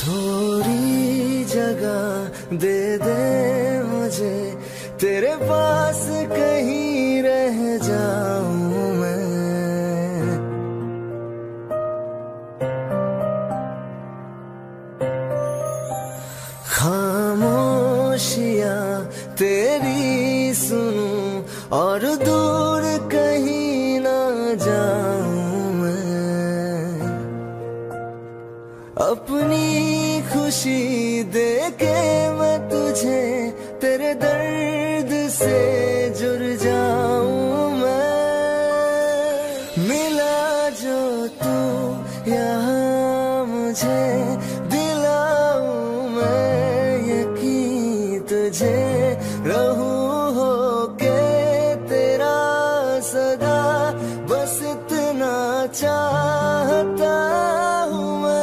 थोड़ी जगह दे दे मुझे, तेरे पास कहीं रह जाऊं मैं। खामोशियां तेरी सुनूं और दूर कहीं ना जाऊं मैं। अपनी खुशी दे के मैं तुझे तेरे दर्द से जुड़ जाऊं मैं। मिला जो तू यहाँ मुझे, दिलाऊं मैं यकीन तुझे, रहूं होके तेरा सदा, बस इतना चाहता हूँ मैं।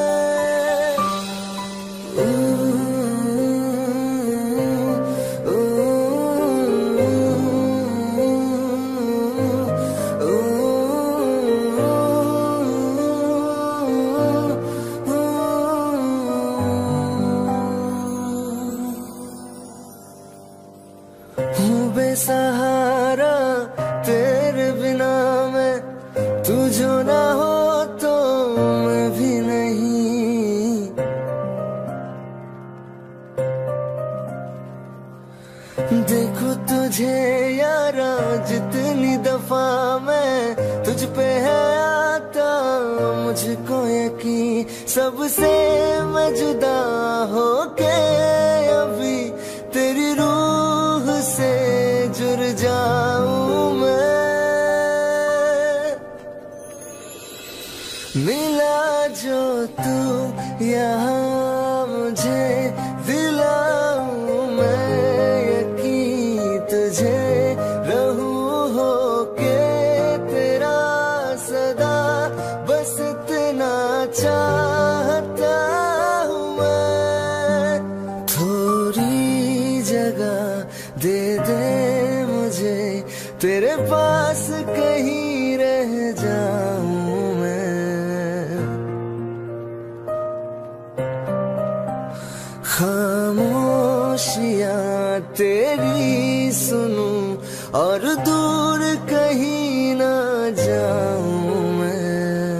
बेसहारा तेरे बिना मैं, तू जो ना हो तो मैं भी नहीं। देखो तुझे यारा जितनी दफा मैं तुझ पे है आता, मुझको यकीन सबसे मैं जुदा होके अभी तेरी रूह से जुड़ जाऊं मैं। मिला जो तू यहाँ मुझे, दिलाऊं मैं यकीन तुझे, रहूं होके तेरा सदा, बस इतना चाहता हूँ मैं। थोड़ी जगह दे दे मुझे, तेरे पास कहीं रह जाऊं मैं। खामोशियां तेरी सुनूं और दूर कहीं ना जाऊं मैं।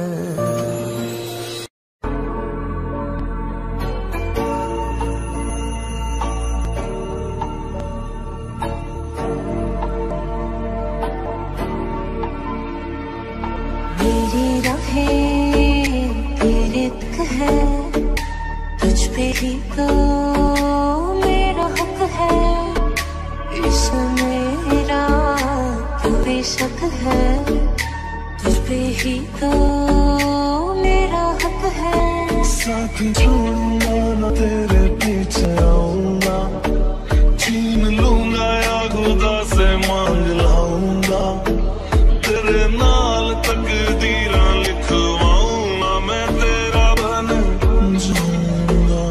मेरी राहें तेरे तक है, तुझ पे ही तो मेरा हक है। इसमें मेरा क्यों बेशक है, तुझ पे ही तो मेरा हक है। साथ छोड़ूंगा ना तेरे पीछे आऊंगा, छीन लूंगा या खुदा से मांग लाऊंगा, तेरे नाल तकदीरां लिखवाऊंगा, मैं तेरा बन जाऊंगा,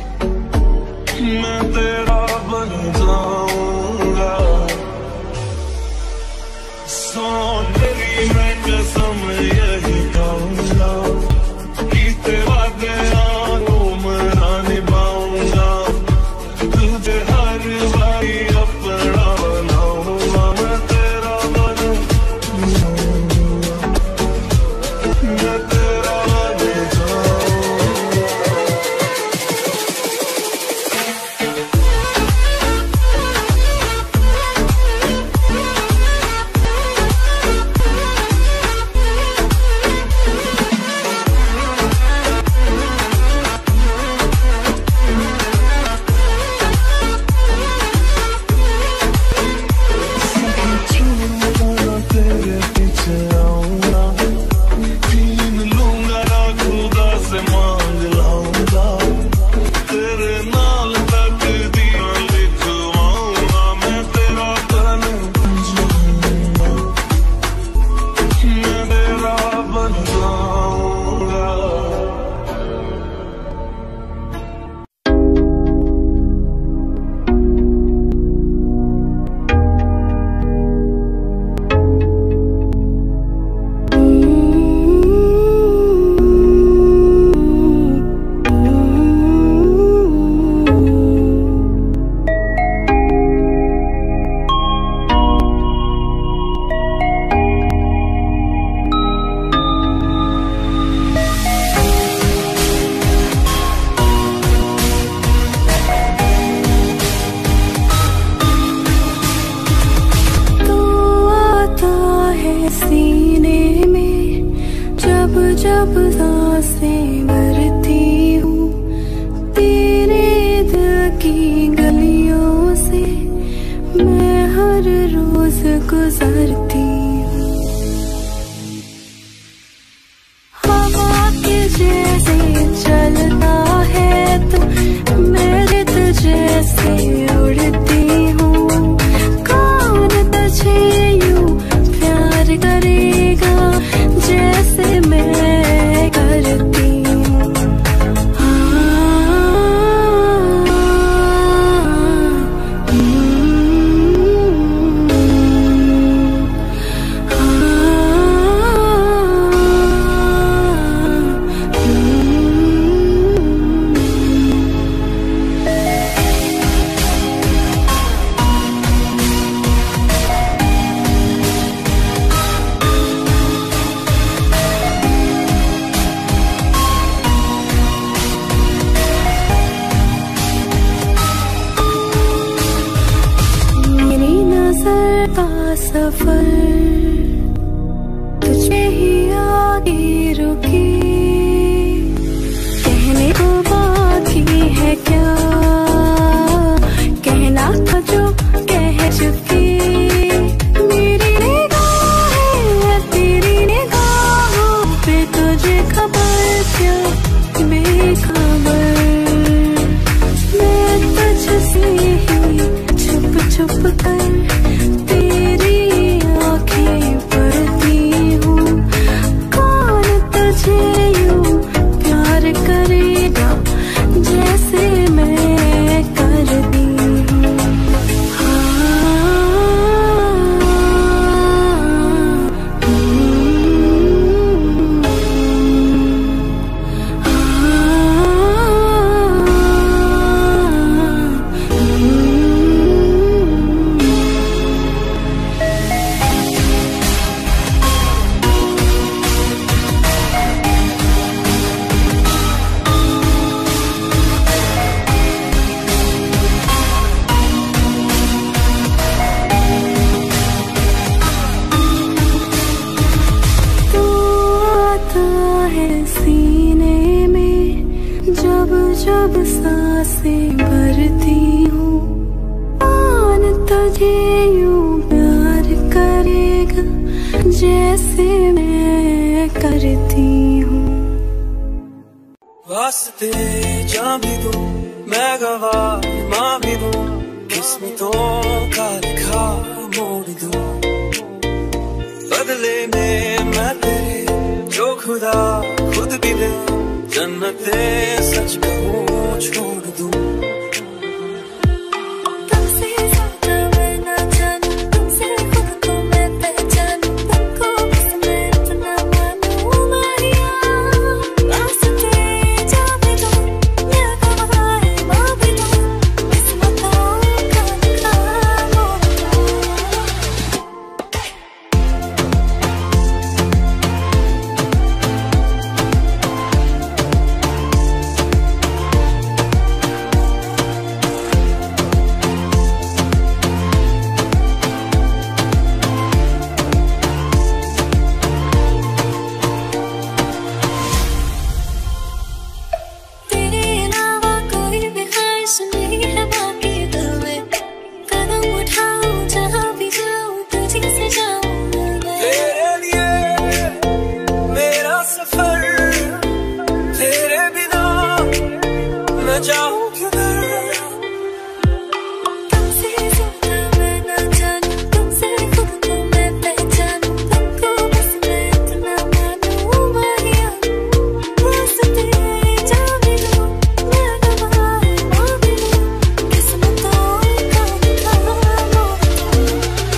मैं तेरा बन जाऊंगा। सोन तेरी मैं कसम यही खाऊंगा, कीते वादे मना निभाऊंगा, तुझे हर बारी अपना बनाऊंगा, मैं तेरा बन जाऊंगा, मैं तेरा बन जाऊंगा। बाकी रुकी, कहने को बाकी है क्या, कहना था जो कह चुकी। मेरी निगाहें तेरी निगाहों पे तुझे खबर क्या बेखबर, मैं तुझसे ही छुप छुप कर तेरी आँखें पढ़ती हूँ। कौन तुझे यूं प्यार करेगा जैसे मैं करती हूँ। सीने में जब जब सांसें भरती हूँ, कौन तुझे यूं प्यार करेगा जैसे मैं करती हूँ। वास्ते जान भी दूं मैं गवाह माँ भी दूं, किस्मतों का लिखा मोड़ दूं, बदले में मैं तेरे जो खुदा खुद भी दे, जन्नते सच कहूँ छोड़ दूं। तुमसे ज्यादा मैं ना जानूं, तुमसे खुद को मैं पहचानूं, तुमको बस मैं इतना मानूं माहिया। वास्ते जा भी दूं मैं गवाह माँ भी दूं, किस्मतों का लिखा मोड़ दूं। तेरे अलावा कोई भी ख्वाहिश नहीं है बाकी दिल में, कदम उठाऊं जहाँ भी जाऊं तुझे से जाऊं मैं। तेरे लिए मेरा सफर, तेरे बिना मैं जाऊं किधर। तुमसे ज्यादा मैं ना जानूं, तुमसे खुद को मैं पहचानूं, तुमको बस मैं इतना मानूं माहिया। वास्ते जा भी दूं मैं गवाह माँ भी दूं, किस्मतों का लिखा मोड़ दूं।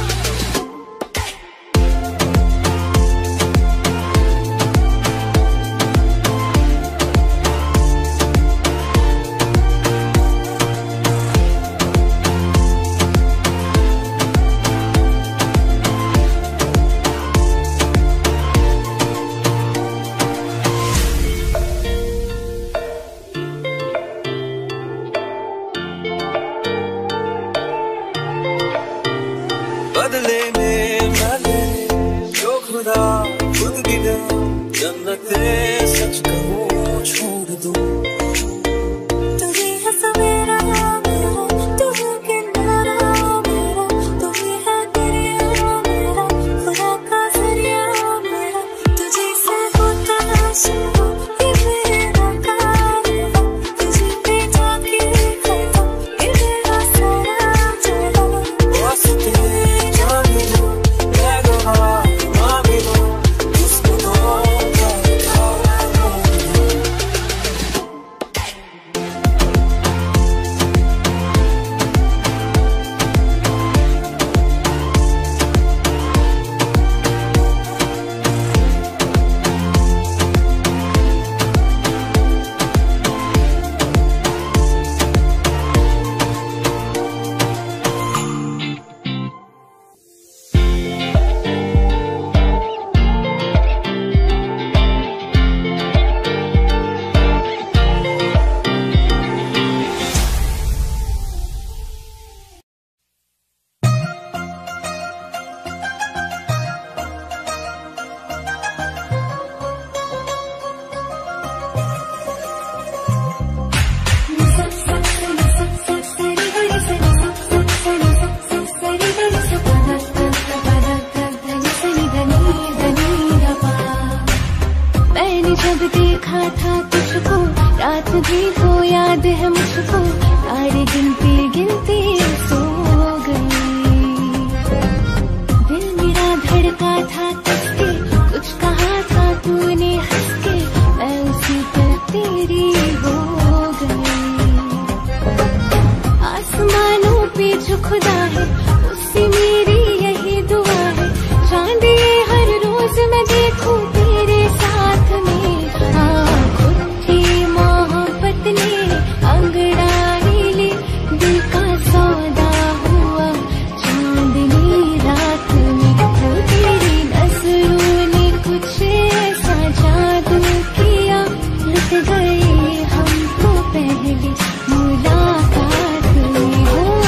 बदले में मैं तेरे जो खुदा खुद भी दे, जन्नते सच कहूँ छोड़ दूं। तू ही है सवेरा मेरा, तू है किनारा मेरा, तू ही है दरिया मेरा, खुदा का जरिया मेरा। तुझे से होता शुरू ये मेरा कारवां, तुझे पे जाके खत्म ये मेरा सारा जहां। वास्ते जान भी दूं मैं गवाह माँ भी दूं, किस्मतों का लिखा मोड़ दूं। बैठा था तुझको, रात भी तो याद है मुझको, तारे गिनती गिनती सो गई। दिल मेरा धड़का था कसके, कुछ कहा था तूने हंस के, मैं उसी पर तेरी हो गई। आसमानों पे जो खुदा है उससे मेरी यही दुआ है, चांद ये हर रोज मैं देखूं तेरे साथ में। खुद मोहब्बत ने अंगड़ाई ली, दिल का सौदा हुआ चांदनी रात में। तो तेरी नजरों ने कुछ ऐसा जादू किया, लुट गए हम तो पहली मुलाकात में। हुआ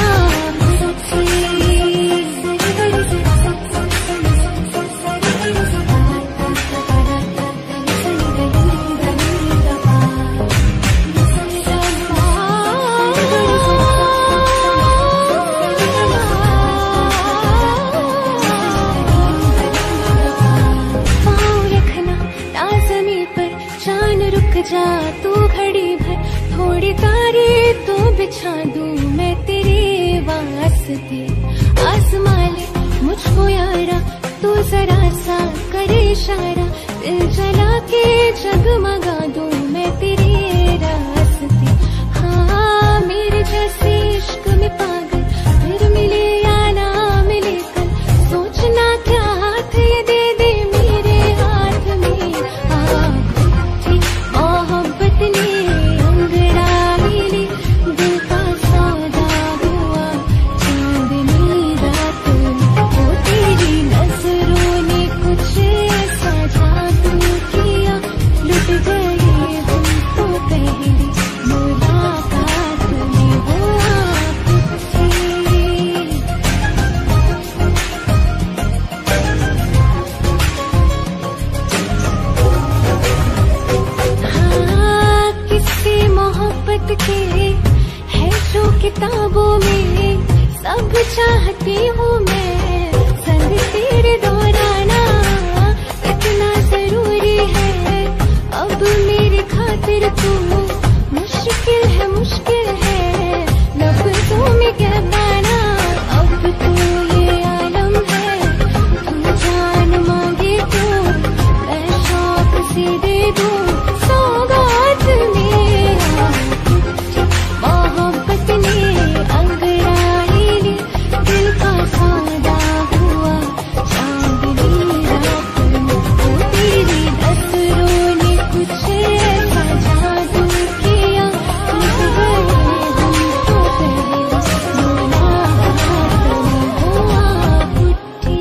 जा तू घड़ी भर, थोड़ी तारे तो बिछा दूं मैं तेरे वास्ते। आसमां ले मुझको यारा, तू जरा सा करे इशारा, दिल जला के जगमगा दूं मैं तेरे रास्ते। हाँ मेरे जैसे इश्क में पागल फिर मिले या ना मिले कल, सोचना क्या हाथ ये दे दे मेरे हाथ में। मोहब्बत ने अंगड़ाई ली, दिल का सौदा हुआ चांदनी रात में। वो तेरी नजरों ने कुछ ऐसा जादू किया, लुट गए हम तो पहली मुलाकात में। वो आप थी किससे मोहब्बत के है जो किताबों में, सब चाहती हूँ मैं संग तेरे दोहराना, इतना जरूरी है अब मेरी खातिर तू। मुश्किल है लफ्ज़ों में कह पाना, अब तो ये आलम है, तू जान मांगे तो मैं शौक से दे दूँ सौगात मेरा। मोहब्बत ने अंगड़ाई ली, दिल का सौदा हुआ चांदनी रात में। वो तेरी नजरों ने कुछ ऐसा जादू किया, लुट गए हम तो पहली मुलाकात में। हुआ पुट्ठी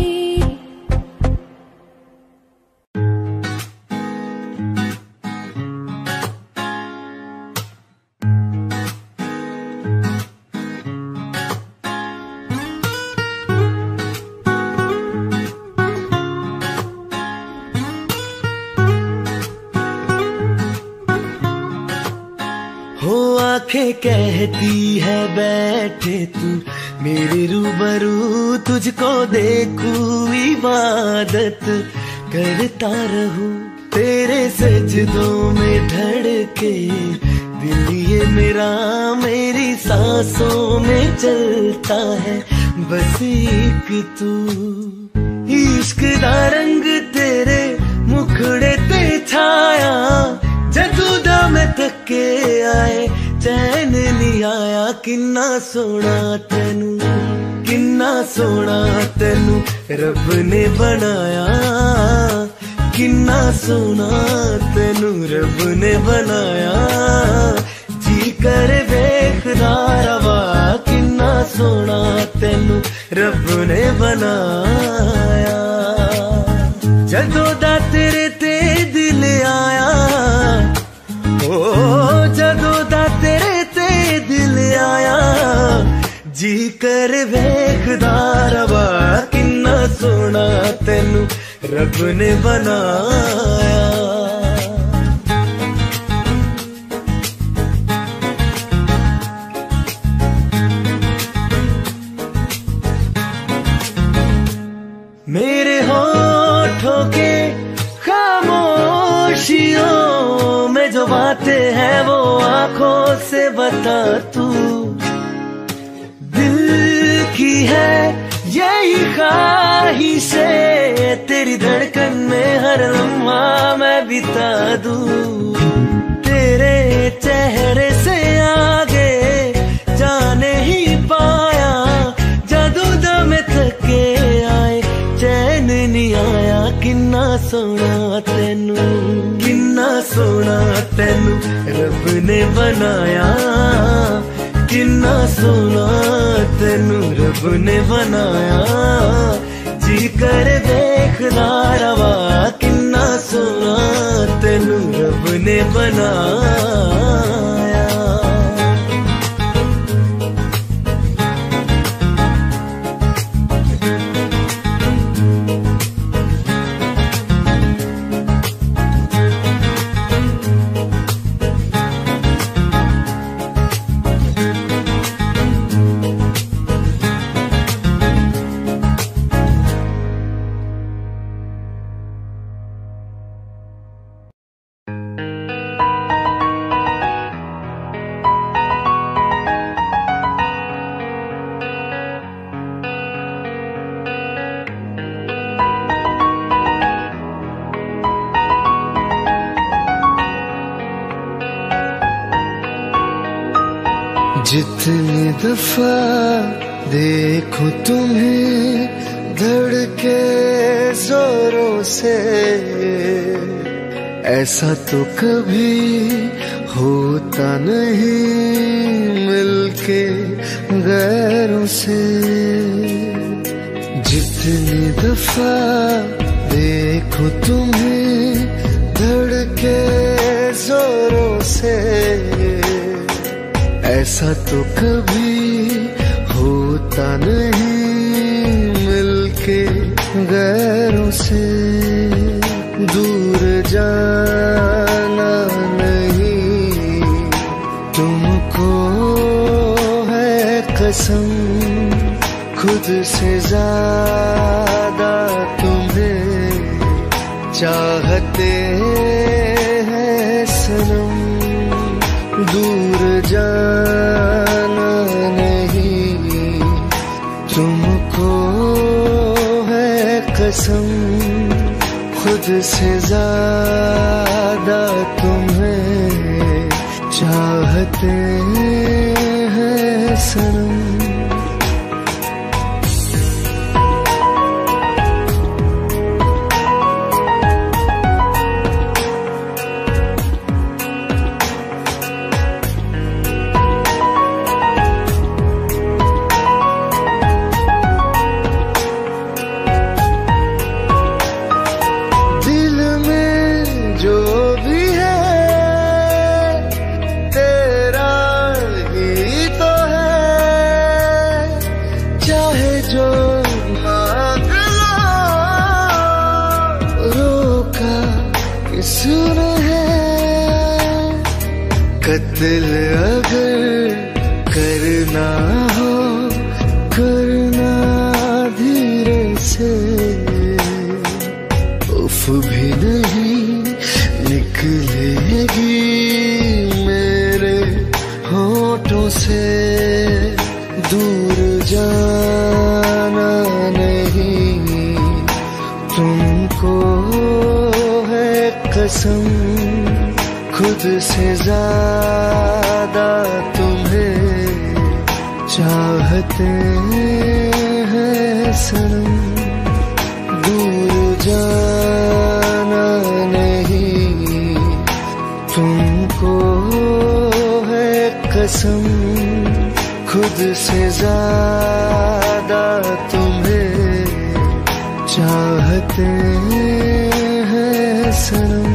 हो आंखें कहती है बैठे तू मेरे रूबरू, तुझको देखूं इबादत करता रहूं, तेरे सजदों में धड़के दिल ये मेरा, मेरी सांसों में चलता है बस एक तू। इश्क दा रंग तेरे मुखड़े ते छाया, जदू दा मैं थके आए चैन नहीं आया। किन्ना सोना तेनू, किन्ना सोना तेनू रब ने बनाया, किन्ना सोना तेनू रब ने बनाया। जी कर वेखदा रवा, किन्ना सोना तेनू रब ने बनाया। जदों दा तेरे ते दिल आया, ओ जदों दा तेरे ते दिल आया, जी कर वेखदा रवा, किन्ना सोना तेनू रब ने बनाया। मेरे होठों के खामोशियों बातें हैं वो आंखों से बता तू। दिल की है यही ख्वाहिशें, तेरी धड़कन में हर लम्हा मैं बिता दूं। तेरे चेहरे से आगे जाने ही पाया, जादू दम थके आए चैन नहीं आया। किन्ना सोना तेनू, किन्ना सोना तेनू रब ने बनाया। किन्ना सोना तेनू रब ने बनाया। जी कर देखना रवा, किन्ना सोना तेनू रब ने बनाया। जितनी दफा देखो तुम्हें धड़के जोरों से, ऐसा तो कभी होता नहीं मिलके गैरों से। जितनी दफा देखो तुम्हें धड़के जोरों से, ऐसा तो कभी होता नहीं मिलके गैरों से। दूर जाना नहीं तुमको है कसम, खुद से ज्यादा तुम्हें चाहते हैं सनम। दूर जाना नहीं तुमको है कसम, खुद से ज्यादा तुम्हें चाहते हैं सनम। दिल अगर करना हो करना धीरे से, उफ भी नहीं निकलेगी मेरे होठों से। दूर जाना नहीं तुमको है कसम, खुद से ज्यादा तुम्हें चाहते हैं सनम। दूर जाना नहीं तुमको है कसम, खुद से ज्यादा तुम्हें चाहते हैं सनम।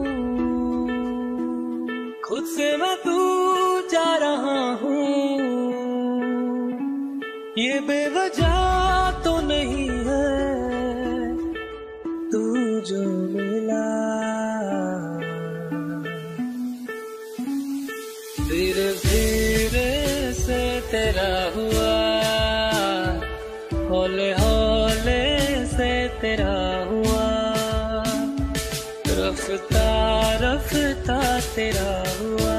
खुद से मैं दूर जा रहा हूँ, ये बेवजह तो नहीं है तू जो मिला, धीरे धीरे से तेरा हुआ, हौले हौले से तेरा हुआ, रफ्ता रफ्ता तेरा हुआ,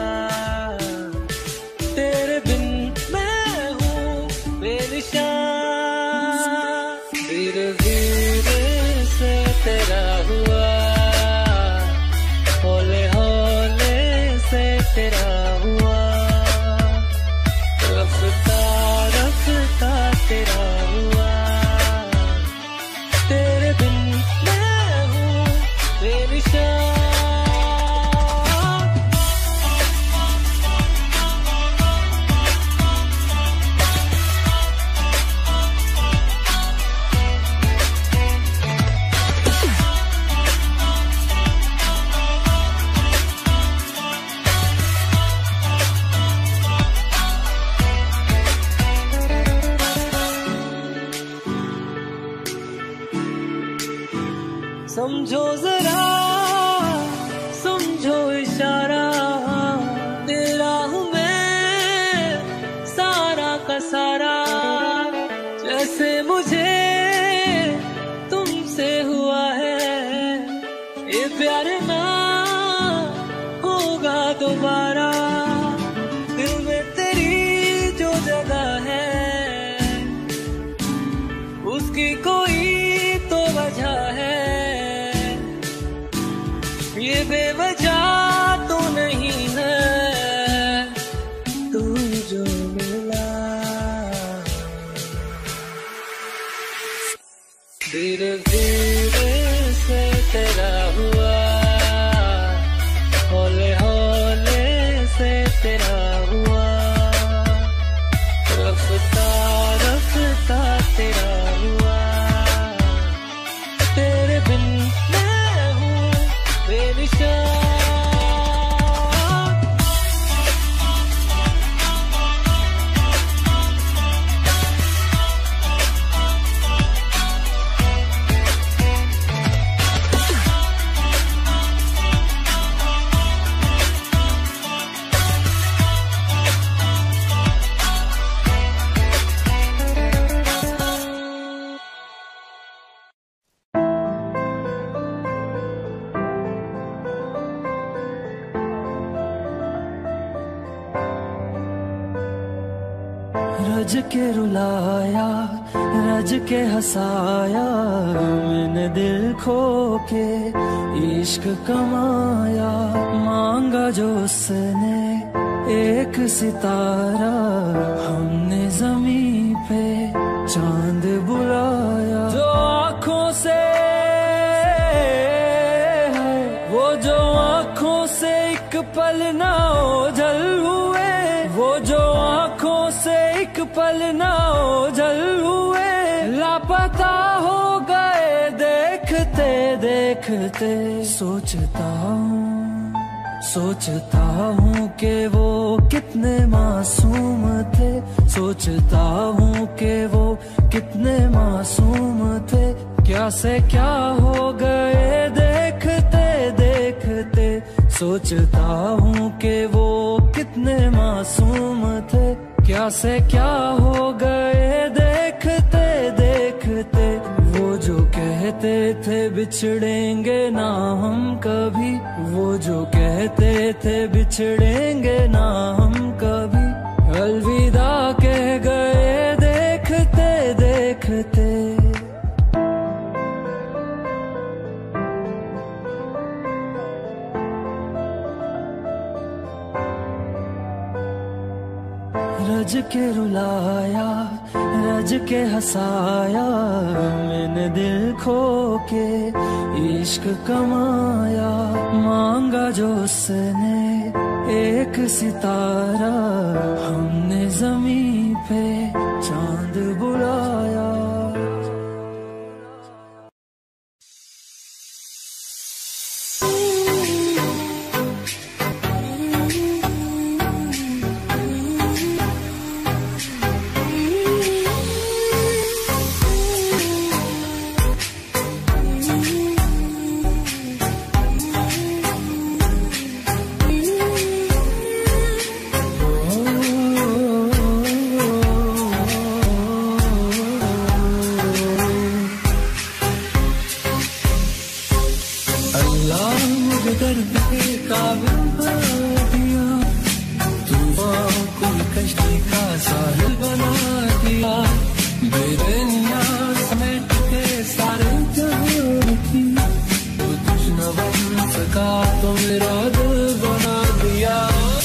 तेरे बिन मैं हूँ बेनिशान, धीरे धीरे से तेरा हुआ, हौले हौले से तेरा हुआ, रफ्ता रफ्ता तेरा हुआ, तेरे बिन मैं हूँ बेनिशान। समझो जरा समझो इशारा, तेरा हूँ मैं सारा का सारा, जैसे मुझे तुमसे हुआ है ये प्यार ना होगा दोबारा, दिल में तेरी जो जगह है उसकी कोई तो वजह है, ये बेवजह तो नहीं है तू जो मिला, धीरे धीरे से तेरा हुआ, हौले हौले से तेरा हुआ, रफ्ता रफ्ता तेरा हुआ, तेरे बिन मैं हूँ बेनिशान। रज के रुलाया रज के हंसाया, मैंने दिल खो के इश्क कमाया, मांगा जो उसने एक सितारा, हमने जमीन पे चांद बुलाया, जो आँखों से है वो जो आँखों से एक पल ना ओझल हुए, वो जो आँखों से एक पल ना ओझल हुए, लापता हो गए देखते देखते, सोचता हूँ कि वो कितने मासूम थे, सोचता हूँ कि वो कितने मासूम थे, क्या से क्या हो गए देखते देखते, सोचता हूँ कि वो कितने मासूम थे, क्या से क्या हो गए देखते देखते, वो जो कहते थे बिछड़ेंगे ना हम कभी, वो जो कहते थे बिछड़ेंगे ना हम कभी, अलविदा कह गए देखते देखते। रज के रुलाया रज के हंसाया, मैंने दिल खो के इश्क कमाया, मांगा जो उसने एक सितारा, हमने जमीन पे चांद बुलाया। काबिल बना दिया, तूफान कोई कश्ती का साहिल बना दिया, बेरनिया समेट के सारे जहां की, तो कुछ न बन सका तो मेरा दिल बना दिया।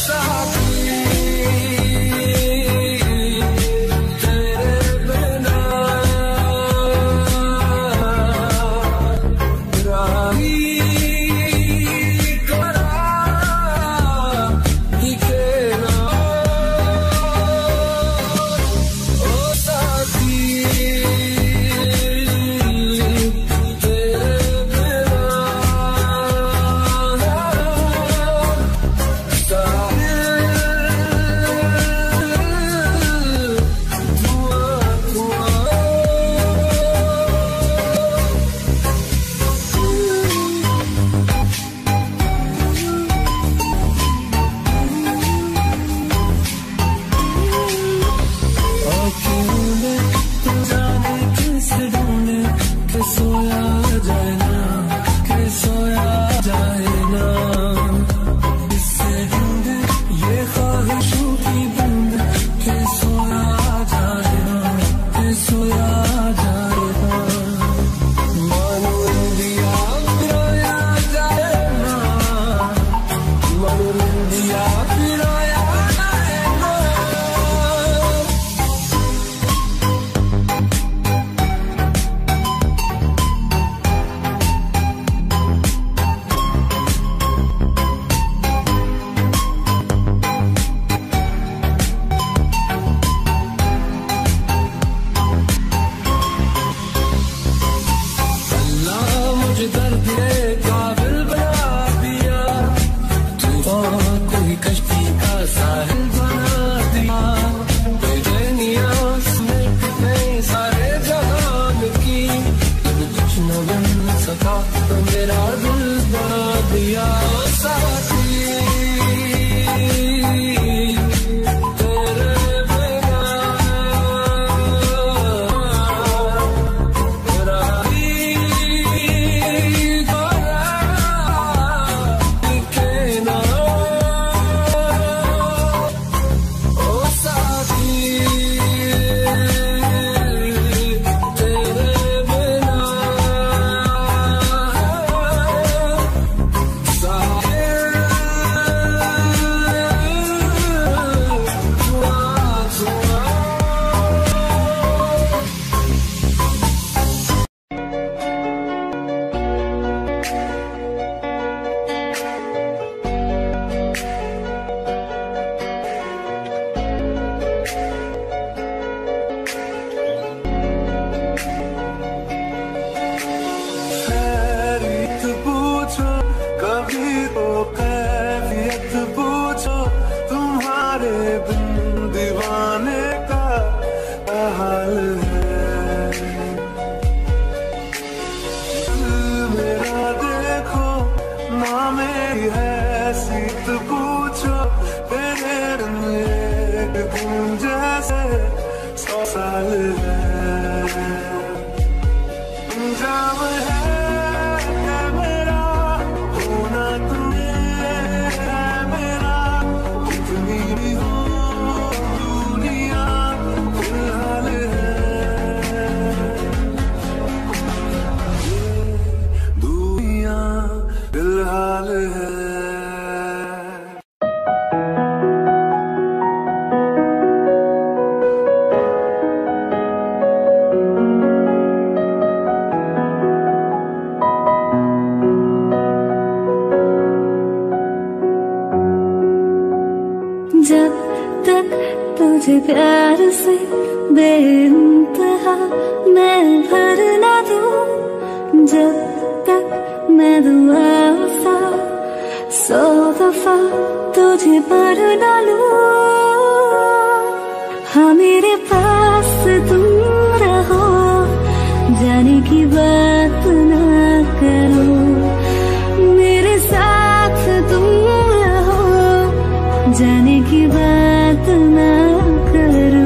तुझे प्यार से बेइंतहा मैं भर ना दूं, जब तक मैं दुआ सा 100 दफा तुझे पर डालूं। हाँ मेरे पास तुम रहो, जाने की बात ना करो, मेरे साथ तुम रहो, जाने की बात ना करो।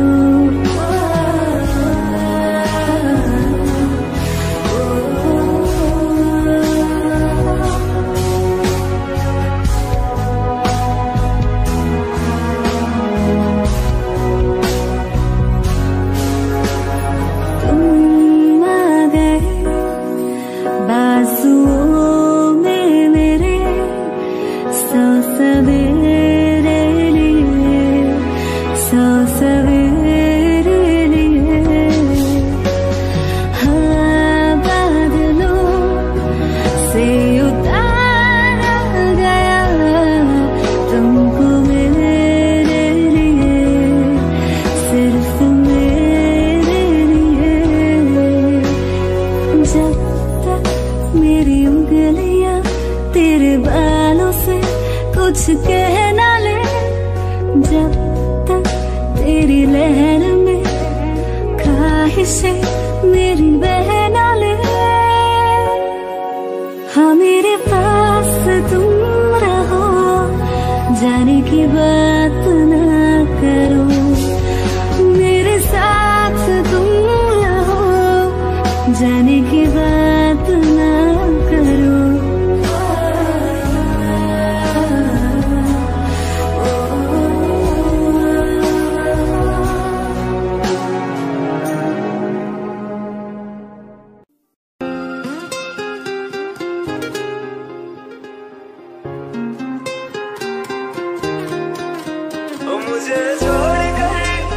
सौ सवेरे लिए, सौ सवेरे लिए। हाँ बादलों से उतारा गया तुमको मेरे लिए, सिर्फ मेरे लिए। जब तक मेरी उंगलियां तेरे बालों से कुछ कह ना ले, जब तक तेरी लहर में ख्वाहिशें मेरी बह ना ले। हाँ मेरे पास तुम रहो, जाने की बात ना करो, मेरे साथ तुम रहो, जाने की बात ना करो। मुझे छोड़ कर,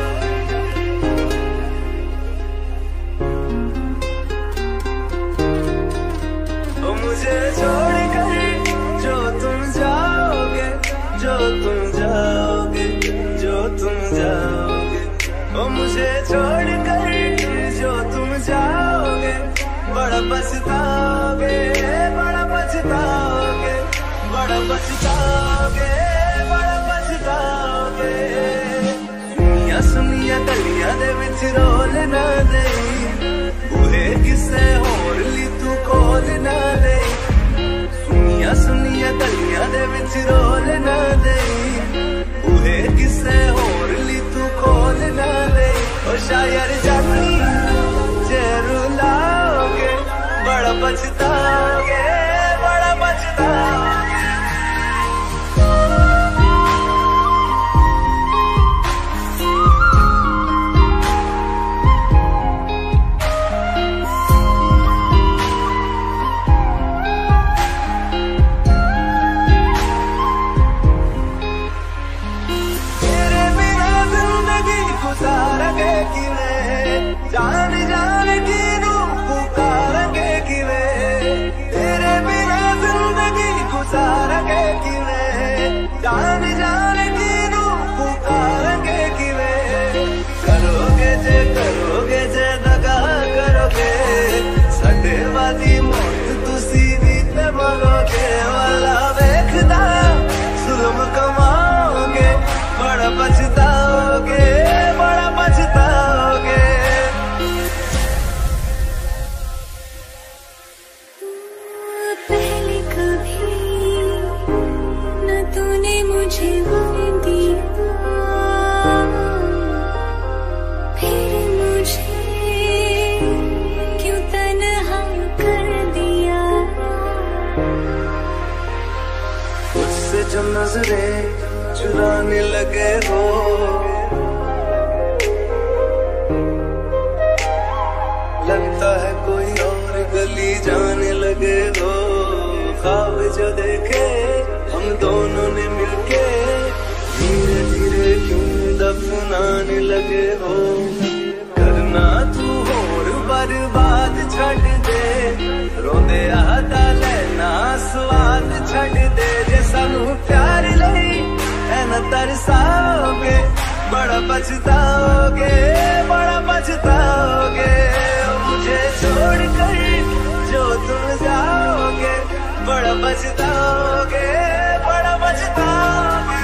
मुझे छोड़ कर जो तुम जाओगे, जो तुम जाओगे, जो तुम जाओगे। ओ मुझे छोड़ कर जो तुम जाओगे, बड़ा पछताओगे, बड़ा पछताओगे, बड़ा पछताओगे, बड़ा पछताओगे। सुनिया सुनिया गलियां दे विच रोल ना दे, बूहे किसे होर ली तू खोल ना दे। सुनिया सुनिया गलियां दे विच रोल ना दे, बूहे किसे होर ली तू खोल ना दे। ओ शायर जानी जे रुलाओगे, बड़ा पछताओगे, बड़ा पछताओगे। जान जान की नू पुकारेंगे किवे, तेरे बिना जिंदगी गुजारेंगे किवे। जान जान की नू पुकारेंगे किवे, करोगे जे दगा करोगे, साडे वाली मौत तुसी भी ते मरोगे। वाला वेखदा जुल्म कमाओगे, बड़ा पछताओगे, बड़ा पछताओगे। पहले कभी न तूने मुझे दिया, फिर मुझे क्यों तन्हा कर दिया। उससे जो नजरें चुराने लगे हो, लगता है कोई और गली जाने लगे हो। ख्वाब जो देखे हम दोनों ने मिलके, धीरे धीरे क्यों दफनाने लगे हो। करना तू होर बर्बाद छड़ दे, रोंदे आदा लेना स्वाद छड़ दे। जे सानू प्यार लई ऐना तरसाओगे, बड़ा पछताओगे, बड़ा पछताओगे। मुझे छोड़ कर जो तुम जाओगे, बड़ा पछताओगे, बड़ा पछताओगे।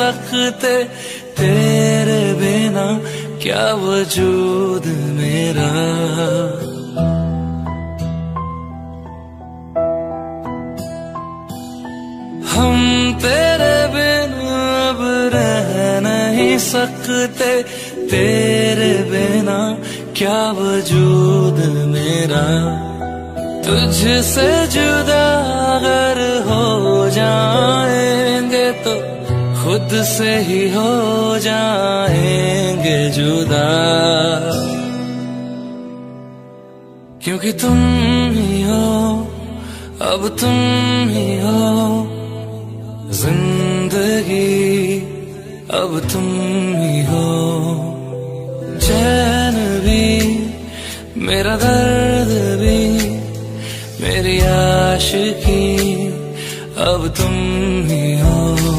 सकते तेरे बिना क्या वजूद मेरा। हम तेरे बिना अब रह नहीं सकते तेरे बिना क्या वजूद मेरा। तुझसे जुदा अगर हो जाएंगे तो खुद से ही हो जाएंगे जुदा। क्योंकि तुम ही हो, अब तुम ही हो जिंदगी, अब तुम ही हो। चैन भी मेरा दर्द भी मेरी आशिकी, अब तुम ही हो।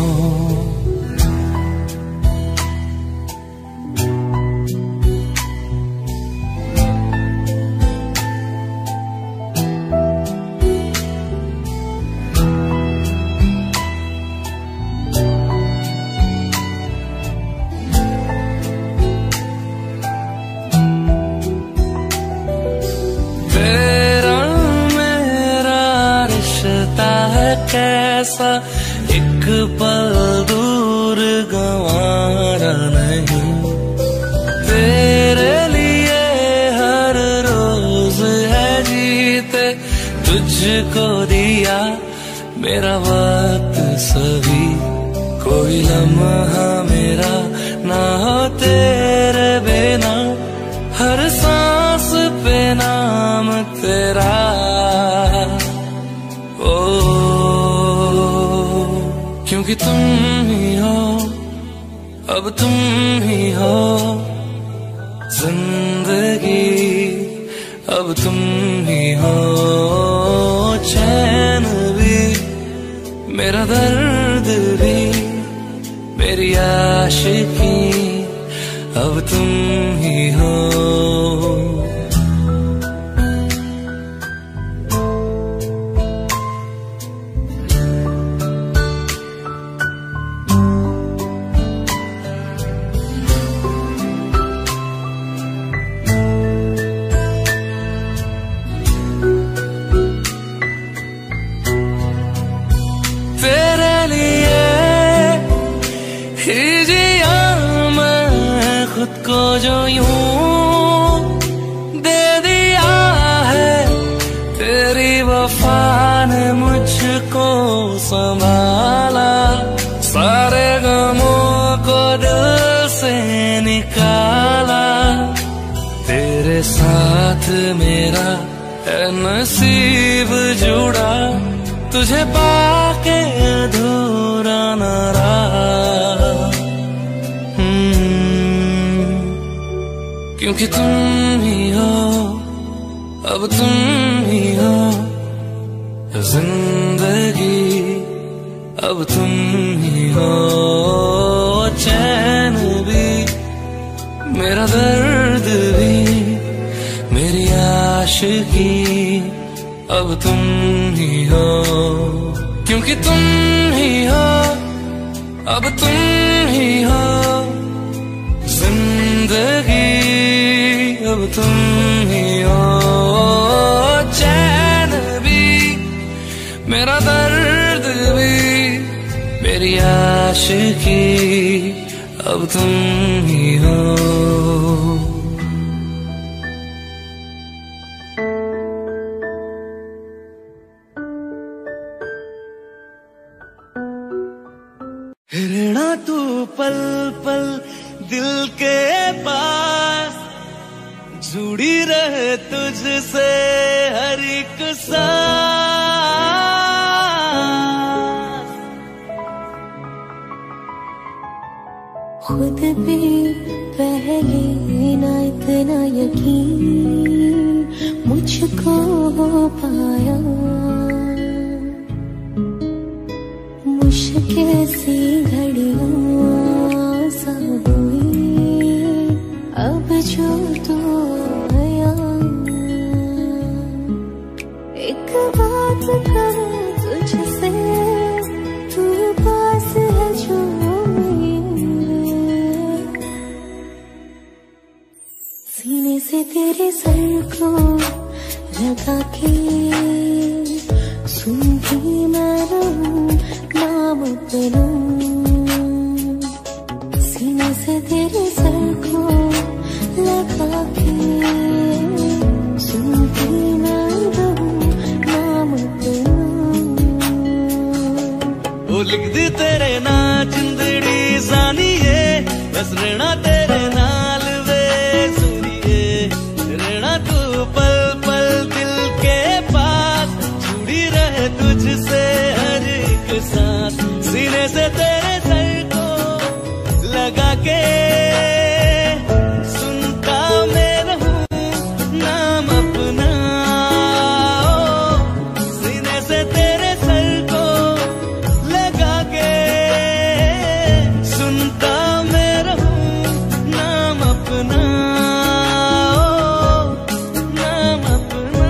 कैसा एक पल दूर गंवारा नहीं। तेरे लिए हर रोज है जीते तुझको दिया मेरा वक्त सभी। कोई लम्हा मेरा ना हो तेरे बिना, हर सांस पे नाम तेरा। क्योंकि तुम ही हो, अब तुम ही हो जिंदगी, अब तुम ही हो। चैन भी मेरा दर्द भी मेरी आशिकी, अब तुम ही हो। को जो यूं दे दिया है तेरी वफा ने मुझको संभाला। सारे गमों को दिल से निकाला। तेरे साथ मेरा है नसीब जुड़ा, तुझे पाके अधूरा न रहा। क्योंकि तुम ही हो, अब तुम ही हो जिंदगी, अब तुम ही हो। चैन भी मेरा दर्द भी मेरी आशिकी, अब तुम ही हो। क्योंकि तुम ही हो, अब तुम ही हो जिंदगी, अब तुम ही हो। चैन भी मेरा दर्द भी मेरी आशिकी, अब तुम ही हो। रहना तू पल पल दिल के पास, जुड़ी रहे तुझसे हर एक सांस। खुद भी पहले ना इतना यकीन मुझको हो पाया। मुश्किल सी घड़ियां सा हुई अब जो तो आया। एक बात कहूं तुझसे, तू पास है जो सीने से तेरे सर को लगा के सुनती मैं रहूं नाम अपना। सीने से तेरे सर को लगा के सुनती मैं रहूं नाम अपना। वो लिख दी तेरे ना जिंदड़ी सानिए बस रहना तेरे नाल वे सुनिए। रहना तू पल पल दिल के पास जुड़ी रहे तुझसे हर एक सांस। सीने से तेरे सर को लगा के सुनता मैं रहूं नाम अपना। सीने से तेरे सर को लगा के सुनता मैं रहूं नाम अपना। नाम अपना।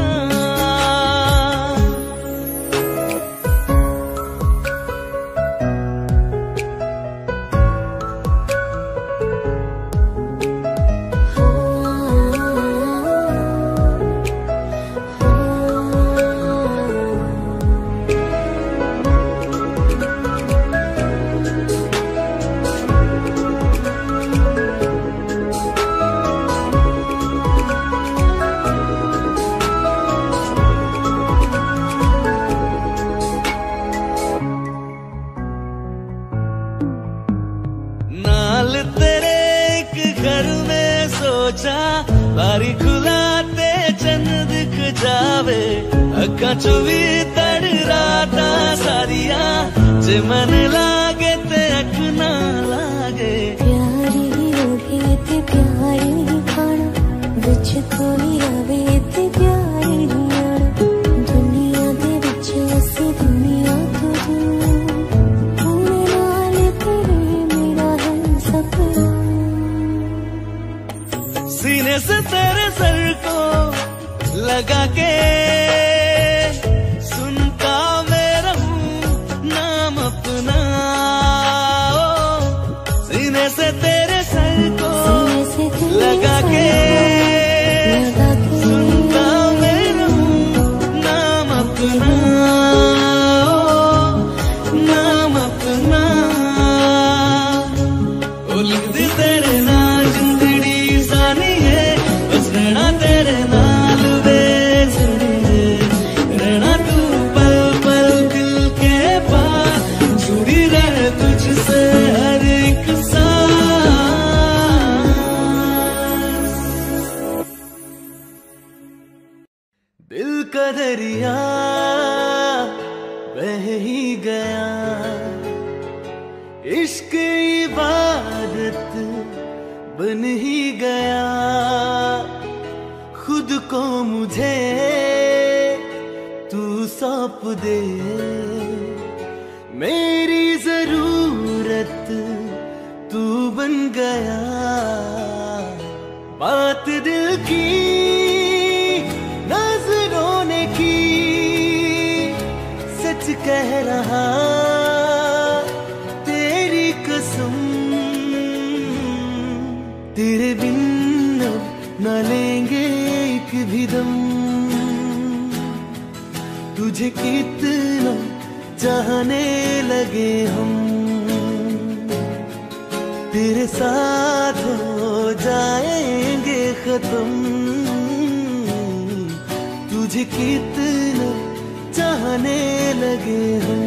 नाल तेरे एक घर में सोचा बारी खुलाते चंद दिख जावे। अखा चो भी तड़ राता सारिया जे मन लागे ते अख ना लागे। प्यारी होगी ते प्यारी खाना विच कोई आवे ते प्यारी आना। दुनिया दे विच असी दुनिया तो दूर नाल तेरे मेरा है सपना। सीने से तेरे सर को लगा के सुनता मैं रहूं नाम अपना। सीने से तेरे सर को लगा के सुनता मैं रहूं नाम अपना। नाम अपना। ओ लिख दी तेरे नाल जिंदड़ी सानिए बस रहना तेरे नाल वे सुनिए। रहना तू पल पल दिल के पास जुड़ी रहे तुझसे हर एक सांस। दिल का दरिया बह ही गया। इश्क इबादत बन ही गया। खुद को मुझे तू सौंप दे। मेरी जरूरत तू बन गया। बात दिल की नजरों ने की सच कह रहा तेरी कसम। तेरे बिन अब न लेंगे एक भी दम। तुझे कितना चाहने लगे हम। तेरे साथ हो जाएंगे खत्म। तुझे कितना चाहने लगे हम।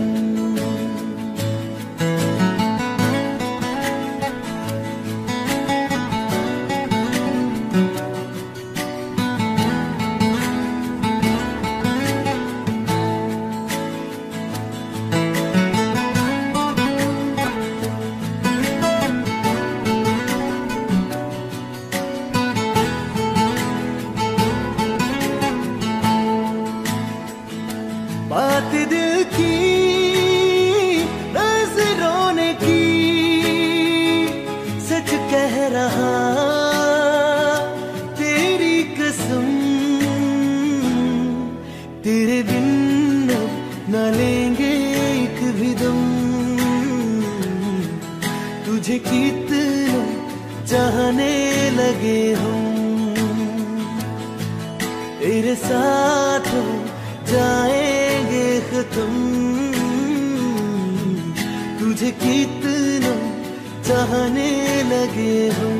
बात दिल की नजरों ने की सच कह रहा तेरी कसम। तेरे बिन अब न लेंगे एक भी दम। तुझे कितना चाहने लगे हम। तेरे साथ हो जाएंगे खत्म। तुझे कितना चाहने लगे हम,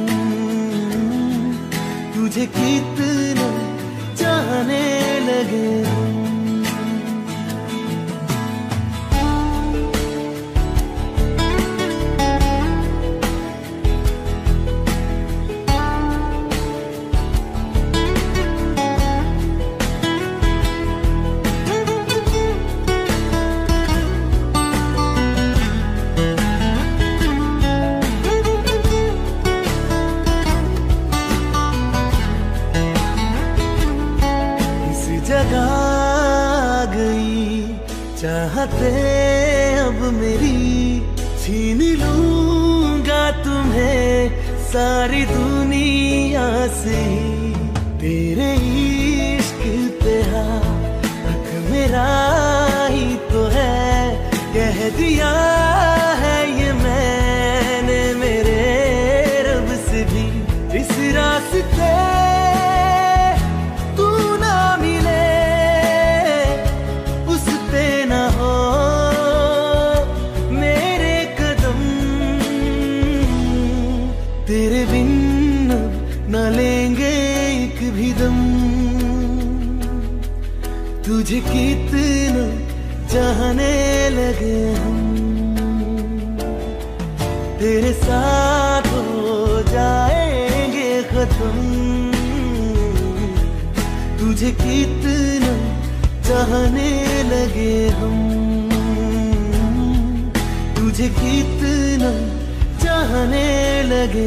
तुझे कितना चाहने लगे हम। चाहते अब मेरी छीन लूंगा तुम्हें सारी दुनिया से। तेरे इश्क पे हक मेरा ही तो है, कह दिया है ये मैंने मेरे रब से भी। इस रास्ते तेरे बिन न लेंगे एक भी दम। तुझे कितना चाहने लगे हम, तेरे साथ हो जाएंगे खत्म। तुझे कितना चाहने लगे हम, तुझे कितना चाहने लगे।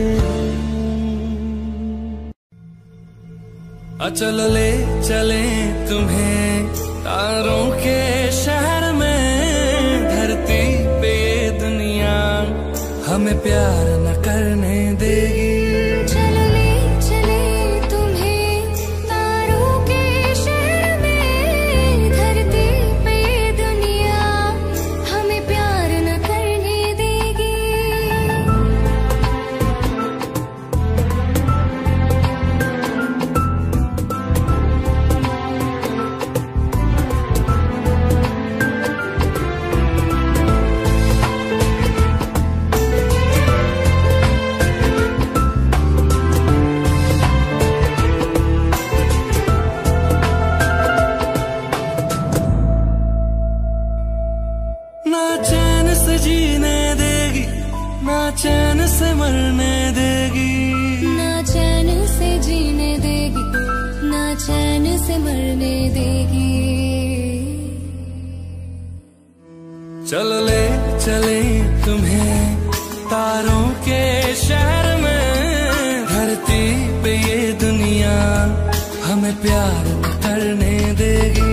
चल ले चले तुम्हें तारों के शहर में। धरती पे ये दुनिया हमें प्यार न करने देगी। चैन से मरने देगी, ना चैन से जीने देगी, ना चैन से मरने देगी। चल ले चले तुम्हें तारों के शहर में। धरती पे ये दुनिया हमें प्यार न करने देगी।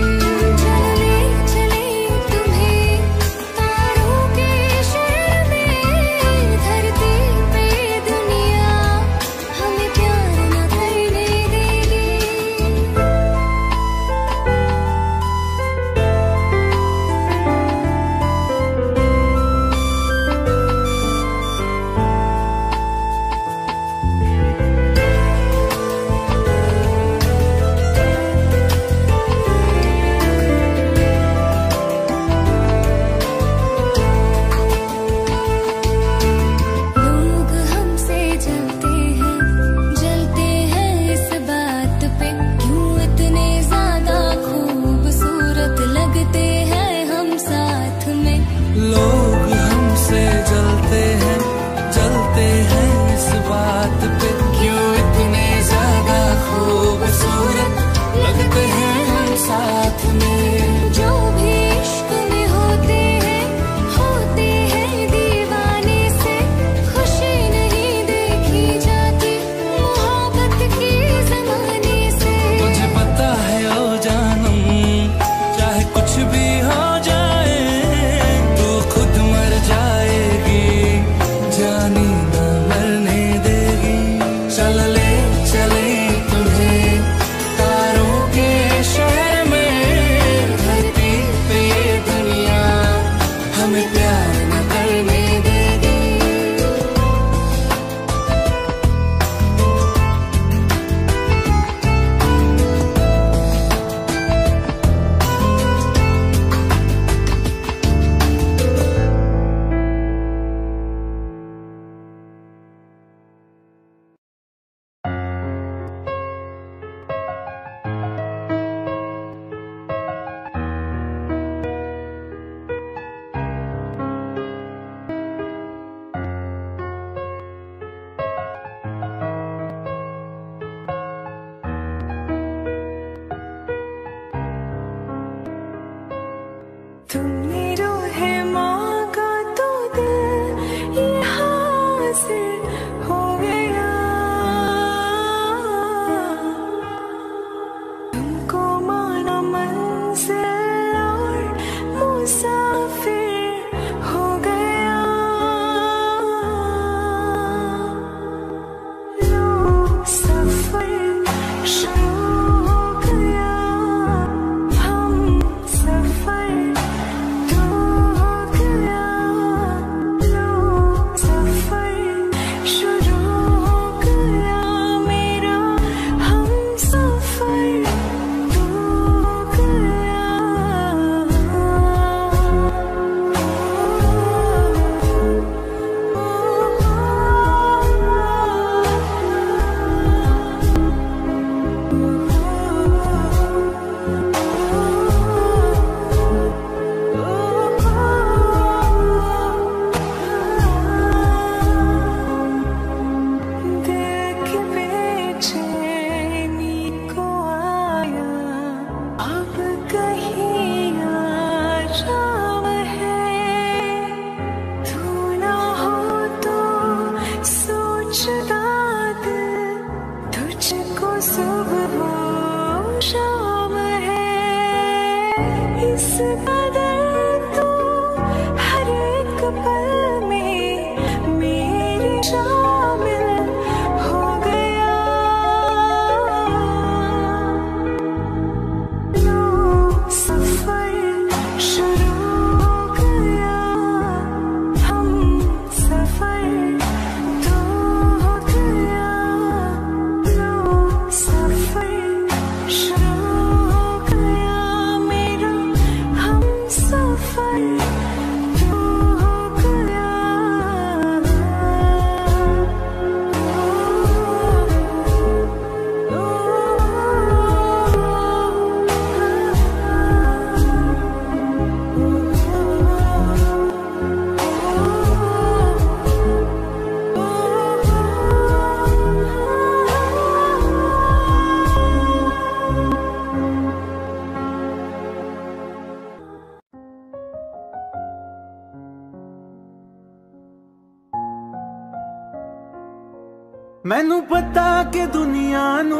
मैनू पता कि दुनिया नू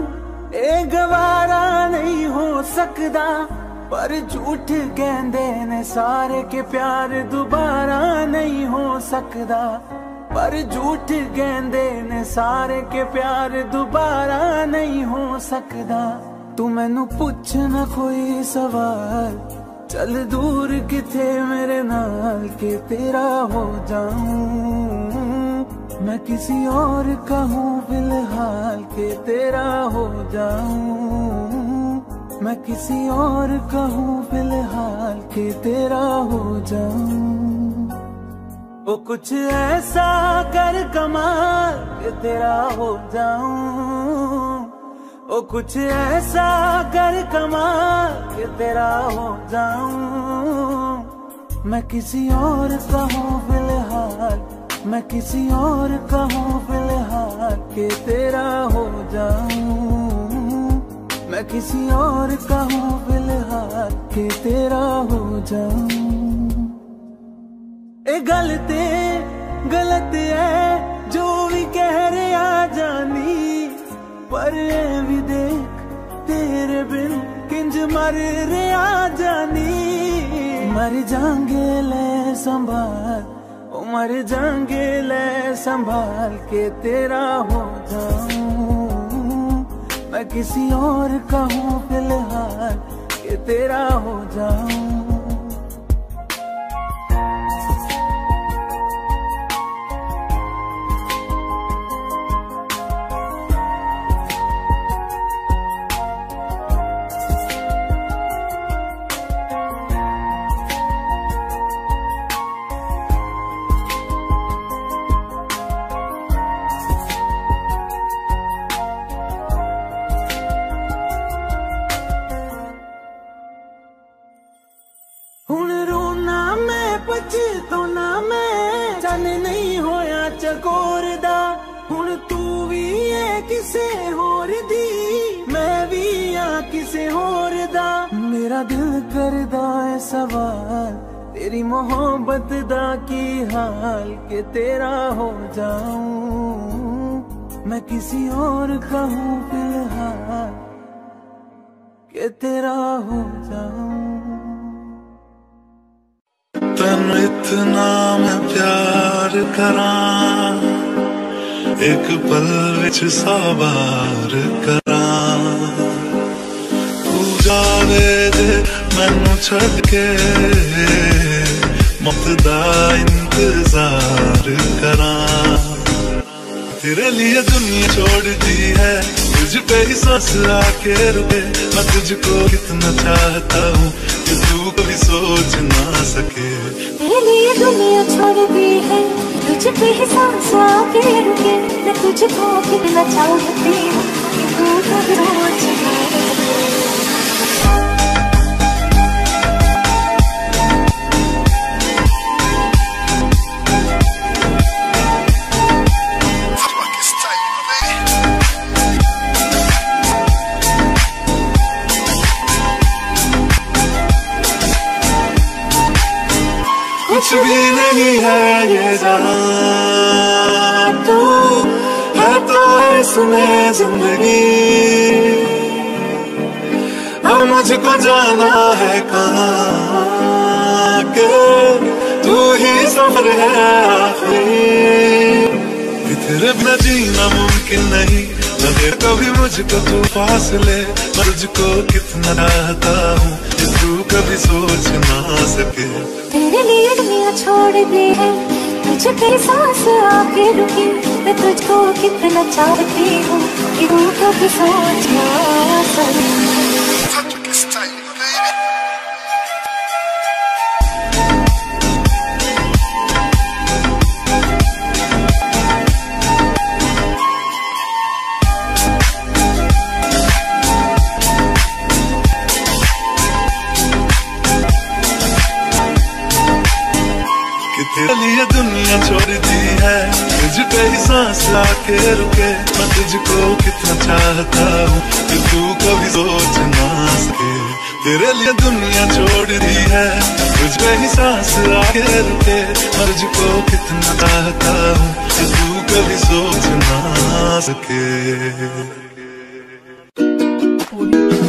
ए गवारा नहीं हो सकदा, पर झूठ कहंदे ने सारे के प्यार दोबारा नहीं हो सकदा। पर झूठ कहंदे ने सारे के प्यार दोबारा नहीं हो सकदा। तू मैनू पुछ ना कोई सवाल, चल दूर किथे मेरे नाल के तेरा हो जाऊं। मैं किसी और का हूँ फिलहाल के तेरा हो जाऊं। मैं किसी और का हूँ फिलहाल के तेरा हो जाऊं। वो कुछ ऐसा कर कमाल के तेरा हो जाऊं। वो कुछ ऐसा कर कमाल के तेरा हो जाऊं। मैं किसी और का हूँ फिलहाल, मैं किसी और का हूँ फिलहाल के तेरा हो जाऊं। मैं किसी और का हूँ फिलहाल के तेरा हो जाऊं। ए गलत है जो भी कह रहे आ जानी, पर ए भी देख तेरे बिन किंज मर रहे आ जानी। मर जाएंगे ले संभाल, मर जाएंगे ले संभाल के तेरा हो जाऊं। मैं किसी और का हूँ फिलहाल के तेरा हो जाऊं। तो ना मैं चन नहीं होया चकोर दा। हुण तू भी है किसे होर दी, मैं भी आ किसे होर दा। मेरा दिल करदा है सवाल, तेरी मोहब्बत दा की हाल के तेरा हो जाऊं। मैं किसी और का हूँ फिलहाल के तेरा हो जाऊं। तन इतना मैं प्यार करां, एक पल विच 100 बार करां। होवे जे मैनू छड़ के मौत दा इंतजार करा। तेरे लिए दुनिया छोड़ दी है, तुझ पे ही सांस आके रुके। मैं तुझको कितना चाहता हूँ कि तू कभी सोच ना सके। तेरे लिए दुनिया छोड़ दी है, तुझ पे ही सांस आके रुके। मैं तुझको कितना चाहती हूँ कि तू कभी सोच ना सके। कुछ भी नहीं है ये जहां, तू है तो इसमें जिंदगी। अब मुझको जाना है कहाँ के तू ही सफर है आखिरी। तेरे बिना जीना मुमकिन नहीं, न दे कभी मुझको तू फासले। मैं तुझको कितना चाहता हूँ कि तू कभी सोच ना सके। तेरे लिए दुनिया छोड़ दी है, तुझ पे सांस आके रुकी। मैं तुझको कितना चाहती हूँ कि तू कभी सोच ना सके। तेरे लिए दुनिया छोड़ दी है, तुझ पे ही सांस आके रुके। मैं तुझको कितना चाहता हूँ कि तू कभी सोच ना सके। तेरे लिए दुनिया छोड़ दी है, तुझ पे ही सांस आके रुके। मैं तुझको कितना चाहता हूँ कि तू कभी सोच ना सके।